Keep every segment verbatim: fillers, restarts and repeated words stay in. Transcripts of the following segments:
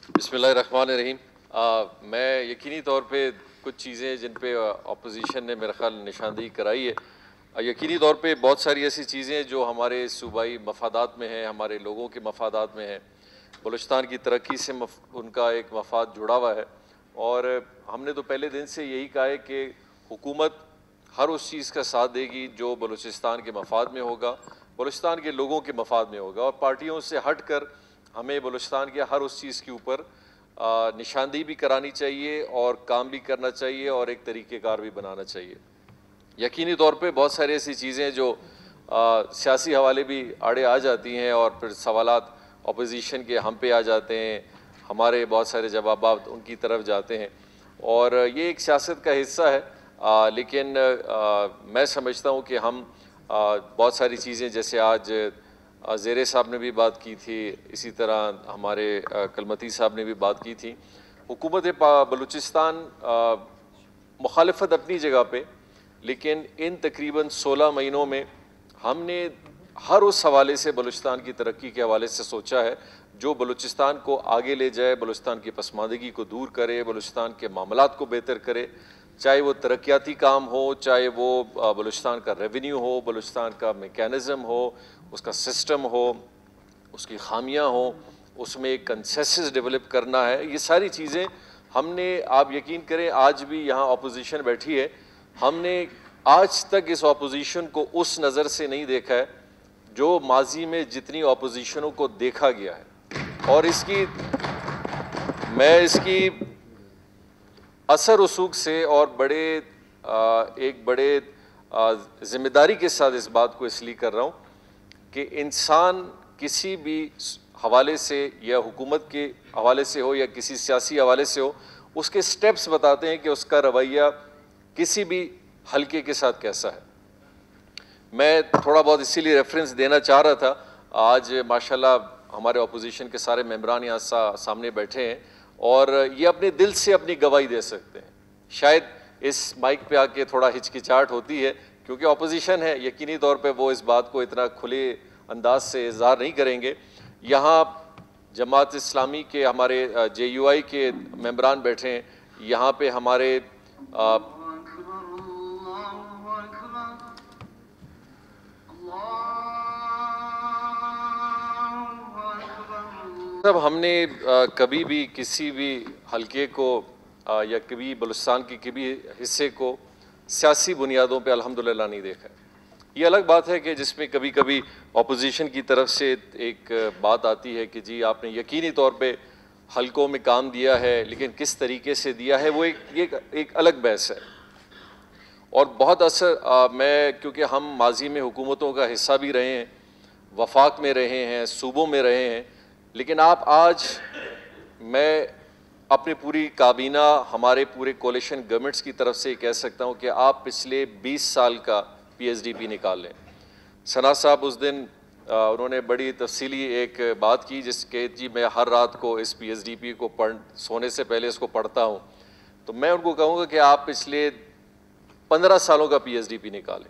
بسم اللہ الرحمن الرحیم. میں یقینی طور پہ کچھ چیزیں جن پہ اپوزیشن نے میرا خیال نشاندہی کرائی ہے، یقینی طور پہ بہت ساری ایسی چیزیں جو ہمارے صوبائی مفادات میں ہیں، ہمارے لوگوں کے مفادات میں ہیں. بلوچستان کی ترقی سے مف... ان کا ایک مفاد جڑا ہوا ہے، اور ہم نے تو پہلے دن سے یہی کہا ہے کہ حکومت ہر اس چیز کا ساتھ دے گی جو بلوچستان کے مفاد میں ہوگا، بلوچستان کے لوگوں کے مفاد میں ہوگا، اور پارٹیوں سے ہٹ کر ہمیں بلوچستان کے ہر اس چیز کے اوپر نشاندہی بھی کرانی چاہیے اور کام بھی کرنا چاہیے اور ایک طریقہ کار بھی بنانا چاہیے. یقینی طور پہ بہت ساری ایسی چیزیں جو سیاسی حوالے بھی آڑے آ جاتی ہیں اور پھر سوالات اپوزیشن کے ہم پہ آ جاتے ہیں، ہمارے بہت سارے جوابات ان کی طرف جاتے ہیں، اور یہ ایک سیاست کا حصہ ہے. لیکن میں سمجھتا ہوں کہ ہم بہت ساری چیزیں، جیسے آج زیرے صاحب نے بھی بات کی تھی، اسی طرح ہمارے کلمتی صاحب نے بھی بات کی تھی، حکومت بلوچستان مخالفت اپنی جگہ پہ، لیکن ان تقریباً سولہ مہینوں میں ہم نے ہر اس حوالے سے بلوچستان کی ترقی کے حوالے سے سوچا ہے جو بلوچستان کو آگے لے جائے، بلوچستان کی پسماندگی کو دور کرے، بلوچستان کے معاملات کو بہتر کرے، چاہے وہ ترقیاتی کام ہو، چاہے وہ بلوچستان کا ریونیو ہو، بلوچستان کا میکینزم ہو، اس کا سسٹم ہو، اس کی خامیاں ہوں، اس میں ایک کنسنسس ڈیولپ کرنا ہے. یہ ساری چیزیں ہم نے، آپ یقین کریں آج بھی یہاں اپوزیشن بیٹھی ہے، ہم نے آج تک اس اپوزیشن کو اس نظر سے نہیں دیکھا ہے جو ماضی میں جتنی اپوزیشنوں کو دیکھا گیا ہے. اور اس کی میں اس کی اثر رسوخ سے اور بڑے ایک بڑے ذمہ داری کے ساتھ اس بات کو اس لیے کر رہا ہوں کہ انسان کسی بھی حوالے سے، یا حکومت کے حوالے سے ہو یا کسی سیاسی حوالے سے ہو، اس کے سٹیپس بتاتے ہیں کہ اس کا رویہ کسی بھی حلقے کے ساتھ کیسا ہے. میں تھوڑا بہت اسی لیے ریفرنس دینا چاہ رہا تھا. آج ماشاءاللہ ہمارے اپوزیشن کے سارے ممبران یہاں سامنے بیٹھے ہیں اور یہ اپنے دل سے اپنی گواہی دے سکتے ہیں. شاید اس مائک پہ آ کے تھوڑا ہچکچاہٹ ہوتی ہے کیونکہ اپوزیشن ہے، یقینی طور پہ وہ اس بات کو اتنا کھلے انداز سے اظہار نہیں کریں گے. یہاں جماعت اسلامی کے ہمارے جے یو آئی کے ممبران بیٹھے ہیں، یہاں پہ ہمارے سب ہم نے کبھی بھی کسی بھی حلقے کو یا کبھی بلوچستان کے کبھی حصے کو سیاسی بنیادوں پہ الحمدللہ نہیں دیکھا ہے. یہ الگ بات ہے کہ جس میں کبھی کبھی اپوزیشن کی طرف سے ایک بات آتی ہے کہ جی آپ نے یقینی طور پہ حلقوں میں کام دیا ہے، لیکن کس طریقے سے دیا ہے وہ ایک ایک الگ بحث ہے. اور بہت اثر میں کیونکہ ہم ماضی میں حکومتوں کا حصہ بھی رہے ہیں، وفاق میں رہے ہیں، صوبوں میں رہے ہیں، لیکن آپ آج میں اپنی پوری کابینہ، ہمارے پورے کولیشن گورنمنٹس کی طرف سے کہہ سکتا ہوں کہ آپ پچھلے بیس سال کا پی ایس ڈی پی نکال لیں. ثنا صاحب اس دن انہوں نے بڑی تفصیلی ایک بات کی جس کہ جی میں ہر رات کو اس پی ایس ڈی پی کو پڑھ سونے سے پہلے اس کو پڑھتا ہوں. تو میں ان کو کہوں گا کہ آپ پچھلے پندرہ سالوں کا پی ایس ڈی پی نکالیں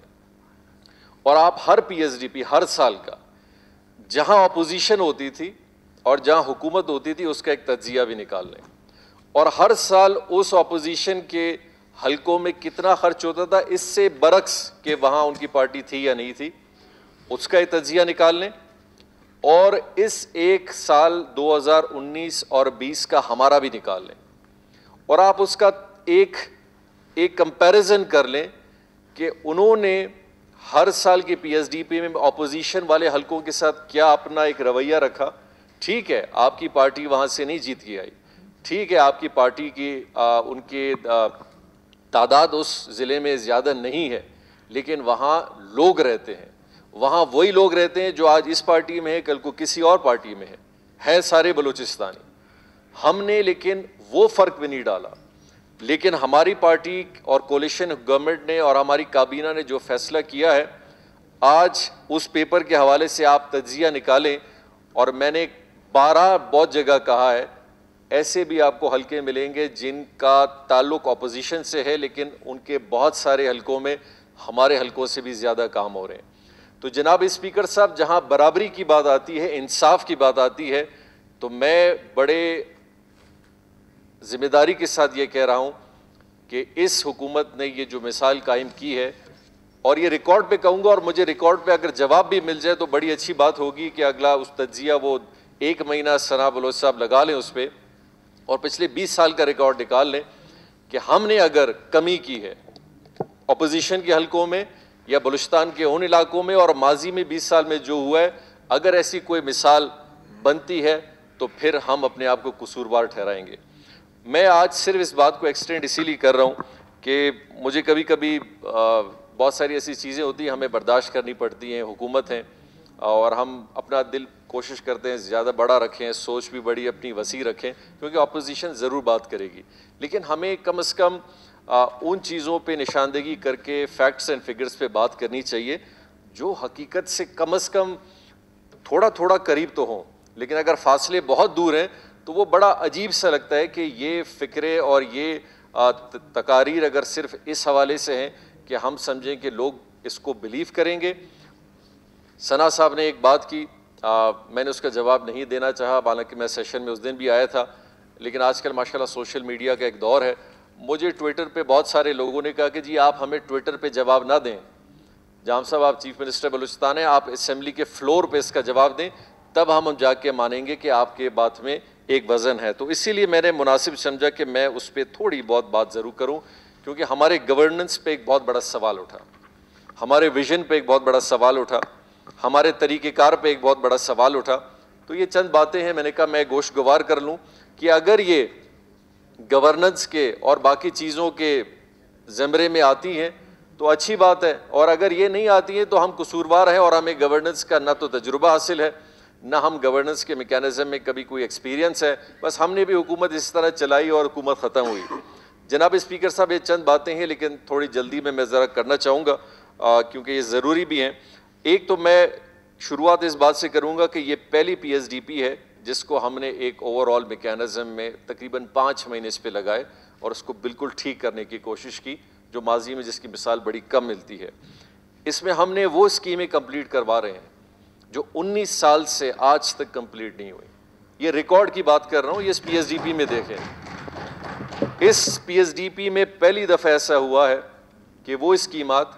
اور آپ ہر پی ایس ڈی پی ہر سال کا جہاں اپوزیشن ہوتی تھی اور جہاں حکومت ہوتی تھی اس کا ایک تجزیہ بھی نکال لیں، اور ہر سال اس اپوزیشن کے حلقوں میں کتنا خرچ ہوتا تھا اس سے برعکس کہ وہاں ان کی پارٹی تھی یا نہیں تھی اس کا ایک تجزیہ نکال لیں، اور اس ایک سال دو ہزار انیس اور بیس کا ہمارا بھی نکال لیں، اور آپ اس کا ایک ایک کمپیریزن کر لیں کہ انہوں نے ہر سال کے پی ایس ڈی پی میں اپوزیشن والے حلقوں کے ساتھ کیا اپنا ایک رویہ رکھا. ٹھیک ہے آپ کی پارٹی وہاں سے نہیں جیت کے آئی، ٹھیک ہے آپ کی پارٹی کی ان کے تعداد اس ضلع میں زیادہ نہیں ہے، لیکن وہاں لوگ رہتے ہیں، وہاں وہی لوگ رہتے ہیں جو آج اس پارٹی میں ہے کل کو کسی اور پارٹی میں ہے ہے سارے بلوچستانی. ہم نے لیکن وہ فرق بھی نہیں ڈالا، لیکن ہماری پارٹی اور کولیشن گورنمنٹ نے اور ہماری کابینہ نے جو فیصلہ کیا ہے، آج اس پیپر کے حوالے سے آپ تجزیہ نکالیں. اور میں نے بارہ بہت جگہ کہا ہے ایسے بھی آپ کو حلقے ملیں گے جن کا تعلق اپوزیشن سے ہے لیکن ان کے بہت سارے حلقوں میں ہمارے حلقوں سے بھی زیادہ کام ہو رہے ہیں. تو جناب اسپیکر صاحب جہاں برابری کی بات آتی ہے، انصاف کی بات آتی ہے، تو میں بڑے ذمہ داری کے ساتھ یہ کہہ رہا ہوں کہ اس حکومت نے یہ جو مثال قائم کی ہے، اور یہ ریکارڈ پہ کہوں گا، اور مجھے ریکارڈ پہ اگر جواب بھی مل جائے تو بڑی اچھی بات ہوگی کہ اگلا اس تجزیہ وہ ایک مہینہ ثنا بلوچ صاحب لگا لیں اس پہ، اور پچھلے بیس سال کا ریکارڈ نکال لیں کہ ہم نے اگر کمی کی ہے اپوزیشن کے حلقوں میں یا بلوچستان کے ان علاقوں میں، اور ماضی میں بیس سال میں جو ہوا ہے، اگر ایسی کوئی مثال بنتی ہے تو پھر ہم اپنے آپ کو قصوروار ٹھہرائیں گے۔ میں آج صرف اس بات کو ایکسٹینڈ اسی لیے کر رہا ہوں کہ مجھے کبھی کبھی بہت ساری ایسی چیزیں ہوتی ہیں ہمیں برداشت کرنی پڑتی ہیں، حکومت ہیں اور ہم اپنا دل کوشش کرتے ہیں زیادہ بڑا رکھیں، سوچ بھی بڑی اپنی وسیع رکھیں، کیونکہ اپوزیشن ضرور بات کرے گی، لیکن ہمیں کم از کم ان چیزوں پہ نشاندہی کر کے فیکٹس اینڈ فگرز پہ بات کرنی چاہیے جو حقیقت سے کم از کم تھوڑا تھوڑا قریب تو ہوں، لیکن اگر فاصلے بہت دور ہیں تو وہ بڑا عجیب سا لگتا ہے کہ یہ فکرے اور یہ تقاریر اگر صرف اس حوالے سے ہیں کہ ہم سمجھیں کہ لوگ اس کو بلیو کریں گے۔ ثنا صاحب نے ایک بات کی، آ, میں نے اس کا جواب نہیں دینا چاہا، حالانکہ میں سیشن میں اس دن بھی آیا تھا، لیکن آج کل ماشاءاللہ سوشل میڈیا کا ایک دور ہے، مجھے ٹویٹر پہ بہت سارے لوگوں نے کہا کہ جی آپ ہمیں ٹویٹر پہ جواب نہ دیں، جام صاحب آپ چیف منسٹر بلوچستان ہیں، آپ اسمبلی کے فلور پہ اس کا جواب دیں، تب ہم جا کے مانیں گے کہ آپ کے بات میں ایک وزن ہے۔ تو اسی لیے میں نے مناسب سمجھا کہ میں اس پہ تھوڑی بہت بات ضرور کروں، کیونکہ ہمارے گورننس پہ ایک بہت بڑا سوال اٹھا، ہمارے ویژن پہ ایک بہت بڑا سوال اٹھا، ہمارے طریقہ کار پہ ایک بہت بڑا سوال اٹھا۔ تو یہ چند باتیں ہیں، میں نے کہا میں گوشت گوار کر لوں کہ اگر یہ گورننس کے اور باقی چیزوں کے زمرے میں آتی ہیں تو اچھی بات ہے، اور اگر یہ نہیں آتی ہیں تو ہم قصوروار ہیں، اور ہمیں گورننس کا نہ تو تجربہ حاصل ہے نہ ہم گورننس کے میکینزم میں کبھی کوئی ایکسپیرینس ہے، بس ہم نے بھی حکومت اس طرح چلائی اور حکومت ختم ہوئی۔ جناب اسپیکر صاحب یہ چند باتیں ہیں، لیکن تھوڑی جلدی میں میں ذرا کرنا چاہوں گا کیونکہ یہ ضروری بھی ہیں۔ ایک تو میں شروعات اس بات سے کروں گا کہ یہ پہلی پی ایس ڈی پی ہے جس کو ہم نے ایک اوور آل میکینزم میں تقریباً پانچ مہینے اس پہ لگائے اور اس کو بالکل ٹھیک کرنے کی کوشش کی، جو ماضی میں جس کی مثال بڑی کم ملتی ہے۔ اس میں ہم نے وہ اسکیمیں کمپلیٹ کروا رہے ہیں جو انیس سال سے آج تک کمپلیٹ نہیں ہوئی۔ یہ ریکارڈ کی بات کر رہا ہوں، یہ اس پی ایس ڈی پی میں دیکھیں، اس پی ایس ڈی پی میں پہلی دفعہ ایسا ہوا ہے کہ وہ اسکیمات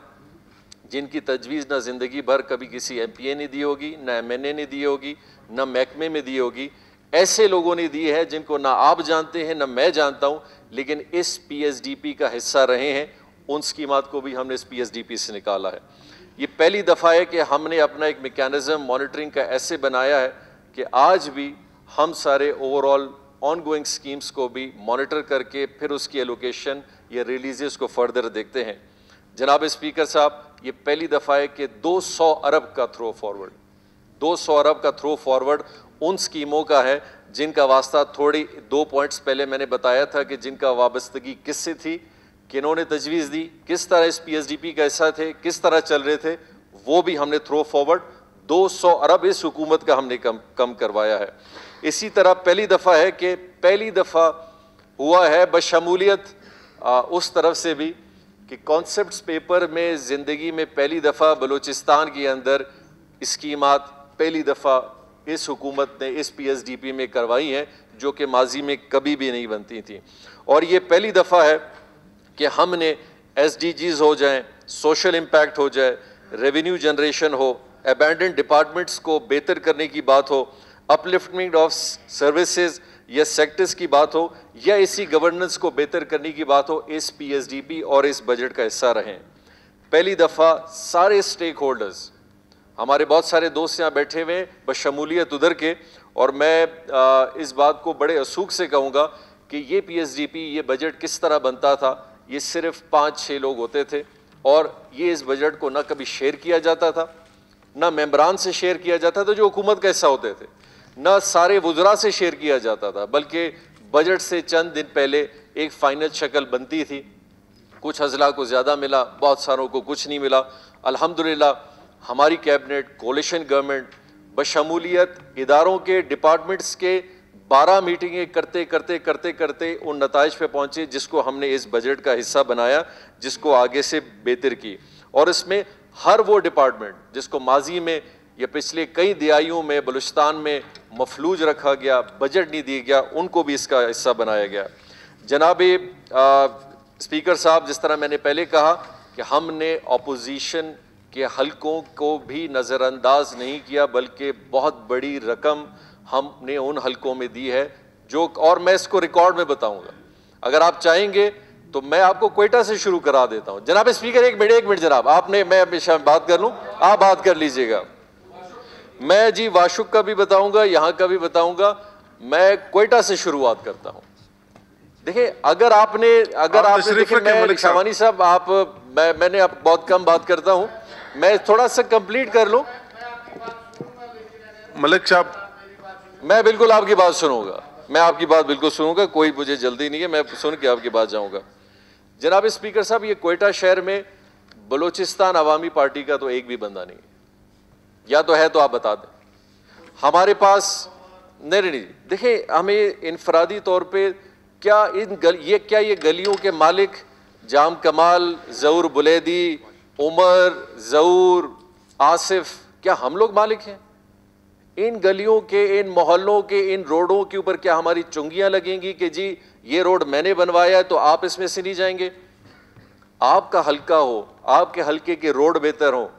جن کی تجویز نہ زندگی بھر کبھی کسی ایم پی اے نے دی ہوگی، نہ ایم این اے نے دی ہوگی، نہ محکمے میں دی ہوگی، ایسے لوگوں نے دی ہے جن کو نہ آپ جانتے ہیں نہ میں جانتا ہوں، لیکن اس پی ایس ڈی پی کا حصہ رہے ہیں، ان اسکیمات کو بھی ہم نے اس پی ایس ڈی پی سے نکالا ہے۔ یہ پہلی دفعہ ہے کہ ہم نے اپنا ایک میکینزم مانیٹرنگ کا ایسے بنایا ہے کہ آج بھی ہم سارے overall ongoing schemes کو بھی مانیٹر کر کے پھر اس کی ایلوکیشن یا ریلیزز کو فردر دیکھتے ہیں۔ جناب اسپیکر صاحب، یہ پہلی دفعہ ہے کہ دو سو ارب کا تھرو فارورڈ دو سو ارب کا تھرو فارورڈ ان اسکیموں کا ہے جن کا واسطہ تھوڑی دو پوائنٹس پہلے میں نے بتایا تھا کہ جن کا وابستگی کس سے تھی، کنہوں نے تجویز دی، کس طرح اس پی ایس ڈی پی کا حصہ تھے، کس طرح چل رہے تھے، وہ بھی ہم نے تھرو فارورڈ دو سو ارب اس حکومت کا ہم نے کم کم کروایا ہے۔ اسی طرح پہلی دفعہ ہے کہ پہلی دفعہ ہوا ہے بشمولیت اس طرف سے بھی کہ کانسیپٹس پیپر میں زندگی میں پہلی دفعہ بلوچستان کے اندر اسکیمات پہلی دفعہ اس حکومت نے اس پی ایس ڈی پی میں کروائی ہیں، جو کہ ماضی میں کبھی بھی نہیں بنتی تھیں۔ اور یہ پہلی دفعہ ہے کہ ہم نے ایس ڈی جیز ہو جائیں، سوشل امپیکٹ ہو جائے، ریونیو جنریشن ہو، ایبینڈنڈ ڈپارٹمنٹس کو بہتر کرنے کی بات ہو، اپلفٹمنٹ آف سروسز یا سیکٹرز کی بات ہو، یا اسی گورننس کو بہتر کرنے کی بات ہو، اس پی ایس ڈی پی اور اس بجٹ کا حصہ رہیں۔ پہلی دفعہ سارے سٹیک ہولڈرز، ہمارے بہت سارے دوست یہاں بیٹھے ہوئے بشمولیت ادھر کے، اور میں اس بات کو بڑے اسوق سے کہوں گا کہ یہ پی ایس ڈی پی، یہ بجٹ کس طرح بنتا تھا، یہ صرف پانچ چھ لوگ ہوتے تھے، اور یہ اس بجٹ کو نہ کبھی شیئر کیا جاتا تھا، نہ ممبران سے شیئر کیا جاتا تھا جو حکومت کا حصہ ہوتے تھے، نہ سارے وزراء سے شیئر کیا جاتا تھا، بلکہ بجٹ سے چند دن پہلے ایک فائنل شکل بنتی تھی۔ کچھ اضلاع کو زیادہ ملا، بہت ساروں کو کچھ نہیں ملا۔ الحمدللہ ہماری کیبنٹ، کولیشن گورنمنٹ بشمولیت اداروں کے، ڈپارٹمنٹس کے بارہ میٹنگیں کرتے کرتے کرتے کرتے ان نتائج پہ پہنچے جس کو ہم نے اس بجٹ کا حصہ بنایا، جس کو آگے سے بہتر کی۔ اور اس میں ہر وہ ڈپارٹمنٹ جس کو ماضی میں یا پچھلے کئی دہائیوں میں بلوچستان میں مفلوج رکھا گیا، بجٹ نہیں دیا گیا، ان کو بھی اس کا حصہ بنایا گیا۔ جناب اسپیکر صاحب، جس طرح میں نے پہلے کہا کہ ہم نے اپوزیشن کے حلقوں کو بھی نظر انداز نہیں کیا، بلکہ بہت بڑی رقم ہم نے ان حلقوں میں دی ہے جو، اور میں اس کو ریکارڈ میں بتاؤں گا، اگر آپ چاہیں گے تو میں آپ کو کوئٹہ سے شروع کرا دیتا ہوں۔ جناب اسپیکر ایک منٹ ایک منٹ جناب، آپ نے، میں ہمیشہ بات کر لوں، آپ بات کر لیجئے گا۔ میں جی واشک کا بھی بتاؤں گا، یہاں کا بھی بتاؤں گا، میں کوئٹہ سے شروعات کرتا ہوں۔ دیکھیں اگر آپ نے اگر آپ نے دیکھیں میں شامانی صاحب، آپ میں میں نے اب بہت کم بات کرتا ہوں، میں تھوڑا سا کمپلیٹ کر لوں۔ ملک صاحب، میں بالکل آپ کی بات سنوں گا، میں آپ کی بات بالکل سنوں گا، کوئی مجھے جلدی نہیں ہے، میں سن کے آپ کی بات جاؤں گا۔ جناب اسپیکر صاحب، یہ کوئٹہ شہر میں بلوچستان عوامی پارٹی کا تو ایک بھی بندہ نہیں ہے، یا تو ہے تو آپ بتا دیں۔ ہمارے پاس نہیں نہیں دیکھیں، ہمیں انفرادی طور پہ کیا ان گل یہ کیا یہ گلیوں کے مالک جام کمال، ظہور بلیدی، عمر، ظہور، آصف، کیا ہم لوگ مالک ہیں؟ ان گلیوں کے، ان محلوں کے، ان روڈوں کے اوپر کیا ہماری چنگیاں لگیں گی کہ جی یہ روڈ میں نے بنوایا تو آپ اس میں سے نہیں جائیں گے؟ آپ کا حلقہ ہو، آپ کے حلقے کے روڈ بہتر ہوں،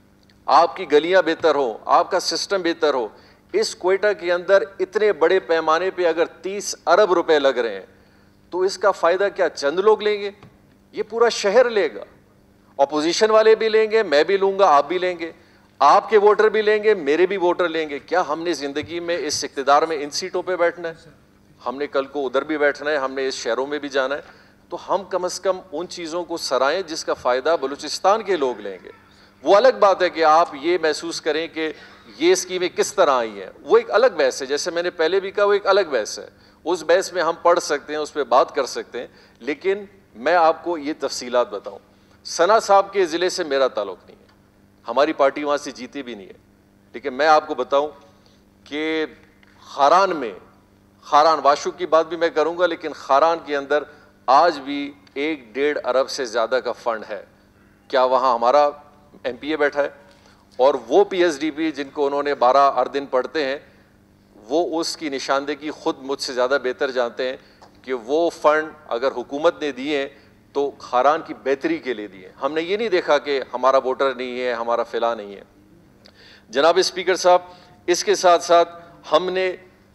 آپ کی گلیاں بہتر ہوں، آپ کا سسٹم بہتر ہو۔ اس کوئٹہ کے اندر اتنے بڑے پیمانے پہ اگر تیس ارب روپے لگ رہے ہیں تو اس کا فائدہ کیا چند لوگ لیں گے؟ یہ پورا شہر لے گا، اپوزیشن والے بھی لیں گے، میں بھی لوں گا، آپ بھی لیں گے، آپ کے ووٹر بھی لیں گے، میرے بھی ووٹر لیں گے۔ کیا ہم نے زندگی میں اس اقتدار میں ان سیٹوں پہ بیٹھنا ہے؟ ہم نے کل کو ادھر بھی بیٹھنا ہے، ہم نے اس شہروں میں بھی جانا ہے، تو ہم کم از کم ان چیزوں کو سرائیں جس کا فائدہ بلوچستان کے لوگ لیں گے۔ وہ الگ بات ہے کہ آپ یہ محسوس کریں کہ یہ اسکیمیں کس طرح آئی ہیں، وہ ایک الگ بحث ہے، جیسے میں نے پہلے بھی کہا وہ ایک الگ بحث ہے، اس بحث میں ہم پڑھ سکتے ہیں، اس پہ بات کر سکتے ہیں، لیکن میں آپ کو یہ تفصیلات بتاؤں۔ ثنا صاحب کے ضلع سے میرا تعلق نہیں ہے، ہماری پارٹی وہاں سے جیتی بھی نہیں ہے، لیکن میں آپ کو بتاؤں کہ خاران میں، خاران واشو کی بات بھی میں کروں گا، لیکن خاران کے اندر آج بھی ایک ڈیڑھ ارب سے زیادہ کا فنڈ ہے۔ کیا وہاں ہمارا ایم پی اے بیٹھا ہے؟ اور وہ پی ایس ڈی پی جن کو انہوں نے بارہ ہر دن پڑھتے ہیں، وہ اس کی نشاندہی خود مجھ سے زیادہ بہتر جانتے ہیں کہ وہ فنڈ اگر حکومت نے دیے ہیں تو خاران کی بہتری کے لیے دیے۔ ہم نے یہ نہیں دیکھا کہ ہمارا ووٹر نہیں ہے، ہمارا فلاں نہیں ہے۔ جناب اسپیکر صاحب، اس کے ساتھ ساتھ ہم نے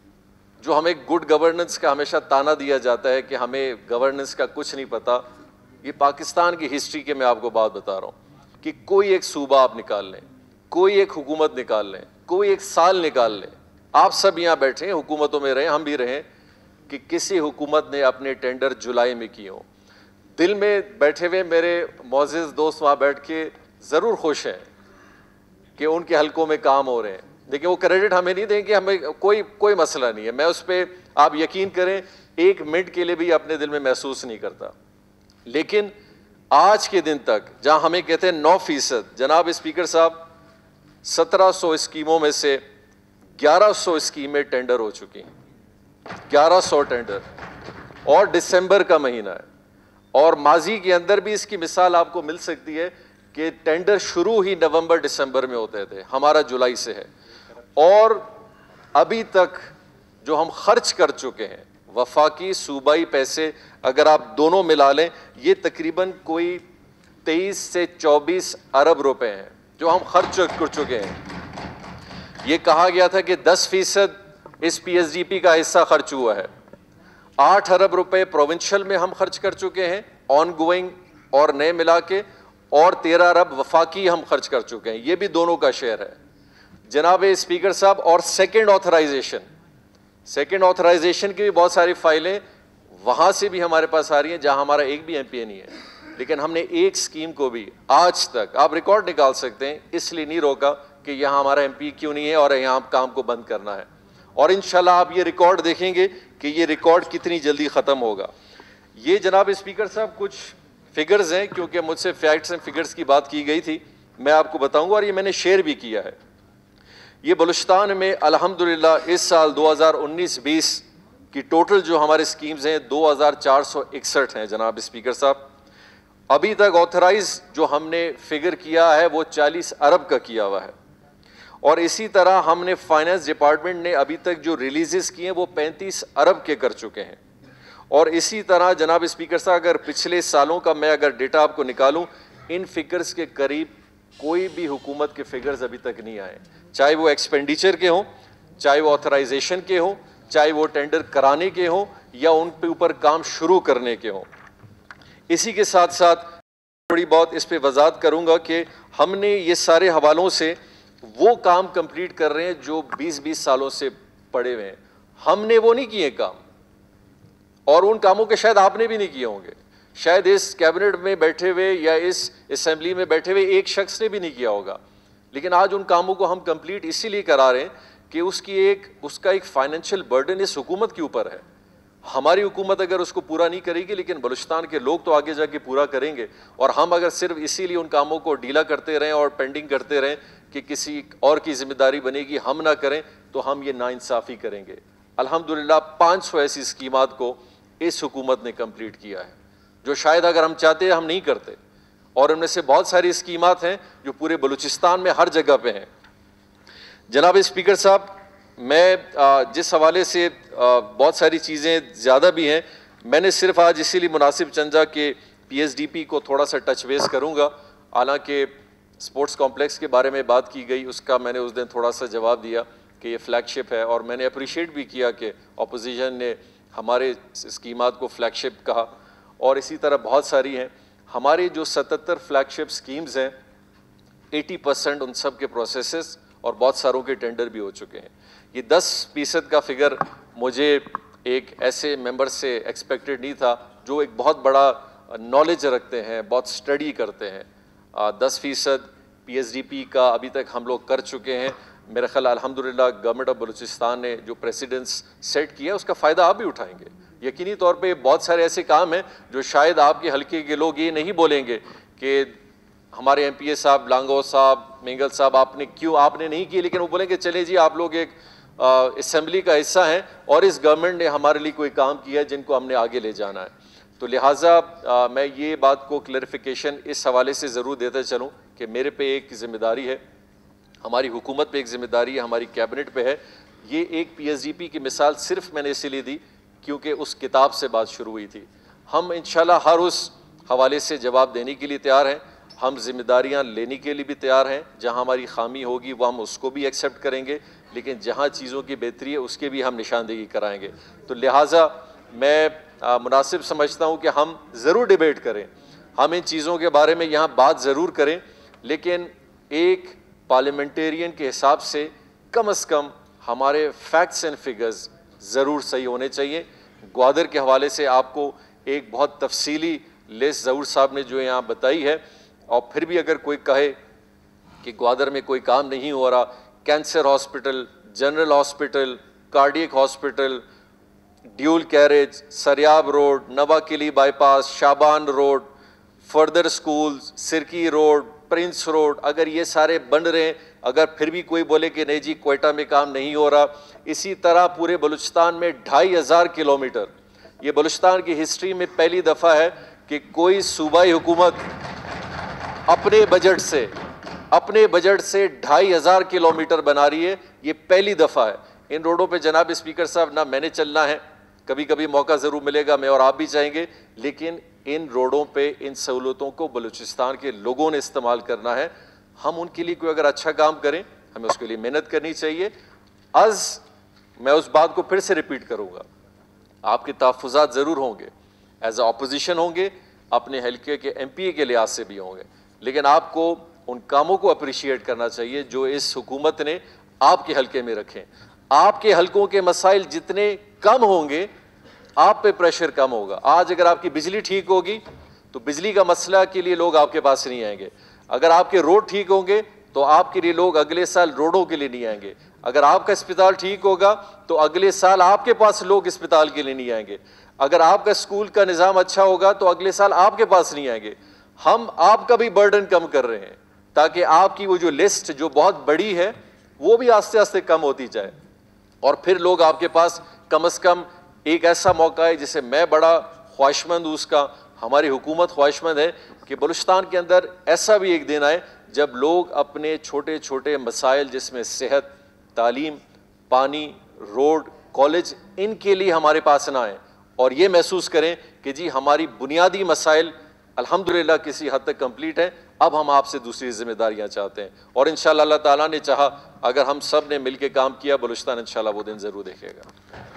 جو ہمیں گڈ گورننس کا ہمیشہ تانا دیا جاتا ہے کہ ہمیں گورننس کا کچھ نہیں پتا، یہ پاکستان کی ہسٹری کے میں آپ کو بات بتا رہا ہوں کہ کوئی ایک صوبہ آپ نکال لیں، کوئی ایک حکومت نکال لیں، کوئی ایک سال نکال لیں، آپ سب یہاں بیٹھے ہیں، حکومتوں میں رہیں، ہم بھی رہیں، کہ کسی حکومت نے اپنے ٹینڈر جولائی میں کیے ہوں۔ دل میں بیٹھے ہوئے میرے معزز دوست وہاں بیٹھ کے ضرور خوش ہیں کہ ان کے حلقوں میں کام ہو رہے ہیں، لیکن وہ کریڈٹ ہمیں نہیں دیں گے، ہمیں کوئی کوئی مسئلہ نہیں ہے، میں اس پہ آپ یقین کریں ایک منٹ کے لیے بھی اپنے دل میں محسوس نہیں کرتا۔ لیکن آج کے دن تک جہاں ہمیں کہتے ہیں نو فیصد، جناب اسپیکر صاحب سترہ سو اسکیموں میں سے گیارہ سو اسکیمیں ٹینڈر ہو چکی ہیں، گیارہ سو ٹینڈر، اور دسمبر کا مہینہ ہے، اور ماضی کے اندر بھی اس کی مثال آپ کو مل سکتی ہے کہ ٹینڈر شروع ہی نومبر دسمبر میں ہوتے تھے، ہمارا جولائی سے ہے، اور ابھی تک جو ہم خرچ کر چکے ہیں وفاقی صوبائی پیسے اگر آپ دونوں ملا لیں، یہ تقریباً کوئی تیئیس سے چوبیس ارب روپے ہیں جو ہم خرچ کر چکے ہیں۔ یہ کہا گیا تھا کہ دس فیصد اس پی ایس ڈی پی کا حصہ خرچ ہوا ہے، آٹھ ارب روپے پروونشل میں ہم خرچ کر چکے ہیں آن گوئنگ اور نئے ملا کے، اور تیرہ ارب وفاقی ہم خرچ کر چکے ہیں، یہ بھی دونوں کا شیئر ہے جناب اسپیکر صاحب۔ اور سیکنڈ آتھرائزیشن، سیکنڈ آتھرائزیشن کی بھی بہت ساری فائلیں وہاں سے بھی ہمارے پاس آ رہی ہیں جہاں ہمارا ایک بھی ایم پی اے نہیں ہے، لیکن ہم نے ایک اسکیم کو بھی آج تک، آپ ریکارڈ نکال سکتے ہیں، اس لیے نہیں روکا کہ یہاں ہمارا ایم پی کیوں نہیں ہے اور یہاں کام کو بند کرنا ہے، اور انشاءاللہ آپ یہ ریکارڈ دیکھیں گے کہ یہ ریکارڈ کتنی جلدی ختم ہوگا۔ یہ جناب اسپیکر صاحب کچھ فگرز ہیں، کیونکہ مجھ سے فیکٹس اینڈ فگرز کی بات کی گئی تھی، میں آپ کو بتاؤں گا، اور یہ میں نے شیئر بھی کیا ہے۔ یہ بلوچستان میں الحمدللہ اس سال دو ہزار انیس بیس کی ٹوٹل جو ہمارے اسکیمز ہیں دو ہزار چار سو اکسٹھ ہیں جناب اسپیکر صاحب۔ ابھی تک آتھرائز جو ہم نے فگر کیا ہے وہ چالیس ارب کا کیا ہوا ہے، اور اسی طرح ہم نے فائنانس ڈپارٹمنٹ نے ابھی تک جو ریلیزز کیے ہیں وہ پینتیس ارب کے کر چکے ہیں، اور اسی طرح جناب اسپیکر صاحب اگر پچھلے سالوں کا میں اگر ڈیٹا آپ کو نکالوں، ان فگرز کے قریب کوئی بھی حکومت کے فگرز ابھی تک نہیں آئے، چاہے وہ ایکسپینڈیچر کے ہوں، چاہے وہ آتھرائزیشن کے ہوں، چاہے وہ ٹینڈر کرانے کے ہوں یا ان پہ اوپر کام شروع کرنے کے ہوں۔ اسی کے ساتھ ساتھ تھوڑی بہت اس پہ وضاحت کروں گا کہ ہم نے یہ سارے حوالوں سے وہ کام کمپلیٹ کر رہے ہیں جو بیس بیس سالوں سے پڑے ہوئے ہیں، ہم نے وہ نہیں کیے کام، اور ان کاموں کے شاید آپ نے بھی نہیں کیے ہوں گے، شاید اس کیبنٹ میں بیٹھے ہوئے یا اس اسمبلی میں بیٹھے ہوئے ایک شخص نے بھی نہیں کیا ہوگا، لیکن آج ان کاموں کو ہم کمپلیٹ اسی لیے کرا رہے ہیں کہ اس کی ایک اس کا ایک فائنینشیل برڈن اس حکومت کے اوپر ہے۔ ہماری حکومت اگر اس کو پورا نہیں کرے گی، لیکن بلوچستان کے لوگ تو آگے جا کے پورا کریں گے، اور ہم اگر صرف اسی لیے ان کاموں کو ڈیلا کرتے رہیں اور پینڈنگ کرتے رہیں کہ کسی اور کی ذمہ داری بنے گی ہم نہ کریں، تو ہم یہ ناانصافی کریں گے۔ الحمدللہ پانچ سو ایسی اسکیمات کو اس حکومت نے کمپلیٹ کیا ہے، جو شاید اگر ہم چاہتے ہم نہیں کرتے، اور ان میں سے بہت ساری اسکیمات ہیں جو پورے بلوچستان میں ہر جگہ پہ ہیں۔ جناب اسپیکر صاحب، میں جس حوالے سے بہت ساری چیزیں زیادہ بھی ہیں، میں نے صرف آج اسی لیے مناسب چنجا کہ پی ایس ڈی پی کو تھوڑا سا ٹچ بیس کروں گا، حالانکہ سپورٹس کمپلیکس کے بارے میں بات کی گئی، اس کا میں نے اس دن تھوڑا سا جواب دیا کہ یہ فلیگ شپ ہے، اور میں نے اپریشیٹ بھی کیا کہ اپوزیشن نے ہمارے اسکیمات کو فلیگ شپ کہا، اور اسی طرح بہت ساری ہیں۔ ہماری جو ستتر فلیگ شپ اسکیمز ہیں، ایٹی پرسنٹ ان سب کے پروسیسز اور بہت ساروں کے ٹینڈر بھی ہو چکے ہیں۔ یہ دس فیصد کا فگر مجھے ایک ایسے ممبر سے ایکسپیکٹڈ نہیں تھا جو ایک بہت بڑا نالج رکھتے ہیں، بہت اسٹڈی کرتے ہیں۔ دس فیصد پی ایس ڈی پی کا ابھی تک ہم لوگ کر چکے ہیں۔ میرا خیال الحمدللہ گورنمنٹ آف بلوچستان نے جو پریسیڈنس سیٹ کیا ہے اس کا فائدہ آپ بھی اٹھائیں گے۔ یقینی طور پہ بہت سارے ایسے کام ہیں جو شاید آپ کے حلقے کے لوگ یہ نہیں بولیں گے کہ ہمارے ایم پی اے صاحب، لانگو صاحب، مینگل صاحب آپ نے کیوں آپ نے نہیں کی، لیکن وہ بولیں کہ چلے جی آپ لوگ ایک اسمبلی کا حصہ ہیں اور اس گورنمنٹ نے ہمارے لیے کوئی کام کیا ہے جن کو ہم نے آگے لے جانا ہے۔ تو لہٰذا میں یہ بات کو کلیریفیکیشن اس حوالے سے ضرور دیتے چلوں کہ میرے پہ ایک ذمہ داری ہے، ہماری حکومت پہ ایک ذمہ داری ہے، ہماری کیبنٹ پہ ہے۔ یہ ایک پی ایس ڈی پی کی مثال صرف میں نے اسی لیے دی کیونکہ اس کتاب سے بات شروع ہوئی تھی۔ ہم انشاءاللہ ہر اس حوالے سے جواب دینے کے لیے تیار ہیں، ہم ذمہ داریاں لینے کے لیے بھی تیار ہیں، جہاں ہماری خامی ہوگی وہ ہم اس کو بھی ایکسیپٹ کریں گے، لیکن جہاں چیزوں کی بہتری ہے اس کے بھی ہم نشاندہی کرائیں گے۔ تو لہٰذا میں مناسب سمجھتا ہوں کہ ہم ضرور ڈیبیٹ کریں، ہم ان چیزوں کے بارے میں یہاں بات ضرور کریں، لیکن ایک پارلیمنٹیرین کے حساب سے کم از کم ہمارے فیکٹس اینڈ فگرز ضرور صحیح ہونے چاہیے۔ گوادر کے حوالے سے آپ کو ایک بہت تفصیلی لسٹ ظہور صاحب نے جو یہاں بتائی ہے، اور پھر بھی اگر کوئی کہے کہ گوادر میں کوئی کام نہیں ہو رہا، cancer hospital, general hospital, cardiac hospital, dual carriage, Sariab road, Nawa Kili bypass, Shaban road, further schools, Sirki road, Prince road, اگر یہ سارے بن رہے ہیں، اگر پھر بھی کوئی بولے کہ نہیں جی کوئٹہ میں کام نہیں ہو رہا، اسی طرح پورے بلوچستان میں ڈھائی ہزار کلومیٹر، یہ بلوچستان کی ہسٹری میں پہلی دفعہ ہے کہ کوئی صوبائی حکومت اپنے بجٹ سے اپنے بجٹ سے ڈھائی ہزار کلومیٹر بنا رہی ہے، یہ پہلی دفعہ ہے۔ ان روڈوں پہ جناب اسپیکر صاحب نہ میں نے چلنا ہے، کبھی کبھی موقع ضرور ملے گا، میں اور آپ بھی چاہیں گے، لیکن ان روڈوں پہ ان سہولتوں کو بلوچستان کے لوگوں نے استعمال کرنا ہے۔ ہم ان کے لیے کوئی اگر اچھا کام کریں، ہمیں اس کے لیے محنت کرنی چاہیے۔ از میں اس بات کو پھر سے ریپیٹ کروں گا، آپ کے تحفظات ضرور ہوں گے، ایز اے اپوزیشن ہوں گے، اپنے حلقے کے ایم پی اے کے لحاظ سے بھی ہوں گے، لیکن آپ کو ان کاموں کو اپریشیٹ کرنا چاہیے جو اس حکومت نے آپ کے حلقے میں رکھیں۔ آپ کے حلقوں کے مسائل جتنے کم ہوں گے، آپ پہ پریشر کم ہوگا۔ آج اگر آپ کی بجلی ٹھیک ہوگی تو بجلی کا مسئلہ کے لیے لوگ آپ کے پاس نہیں آئیں گے، اگر آپ کے روڈ ٹھیک ہوں گے تو آپ کے لیے لوگ اگلے سال روڈوں کے لیے نہیں آئیں گے، اگر آپ کا اسپتال ٹھیک ہوگا تو اگلے سال آپ کے پاس لوگ اسپتال کے لیے نہیں آئیں گے، اگر آپ کا اسکول کا نظام اچھا ہوگا تو اگلے سال آپ کے پاس نہیں آئیں گے۔ ہم آپ کا بھی برڈن کم کر رہے ہیں تاکہ آپ کی وہ جو لسٹ جو بہت بڑی ہے وہ بھی آستے آستے کم ہوتی جائے، اور پھر لوگ آپ کے پاس کم از کم ایک ایسا موقع ہے جسے میں بڑا خواہش مند ہوں، اس کا ہماری حکومت خواہش مند ہے کہ بلوچستان کے اندر ایسا بھی ایک دن آئے جب لوگ اپنے چھوٹے چھوٹے مسائل جس میں صحت، تعلیم، پانی، روڈ، کالج، ان کے لیے ہمارے پاس نہ آئیں، اور یہ محسوس کریں کہ جی ہماری بنیادی مسائل الحمدللہ کسی حد تک کمپلیٹ ہیں، اب ہم آپ سے دوسری ذمہ داریاں چاہتے ہیں، اور انشاءاللہ اللہ تعالیٰ نے چاہا اگر ہم سب نے مل کے کام کیا، بلوچستان انشاءاللہ وہ دن ضرور دیکھے گا۔